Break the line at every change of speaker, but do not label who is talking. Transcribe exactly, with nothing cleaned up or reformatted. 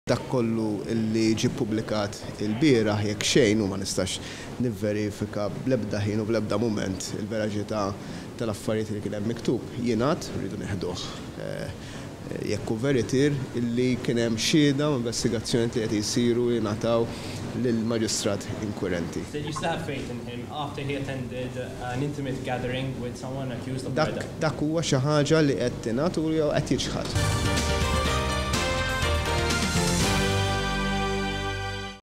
dak kollu illi ġi publikat il-bieraħ jekk xejn u ma nistax nivverifika bl-ebda ħin u bl-ebda mument il-veraġità tal-affarijiet li kien hemm miktub jingħad rridu neħduh. Jekk hu veritir illi kien hemm xhieda u investigazzjoni li qed jisiru jingħataw lill-maġistrat inkwirenti.
Did you still have faith in him after he attended an intimate gathering with someone accused of murder?
Dak huwa xi ħaġa li qed tingħatu jew qed jiġħad.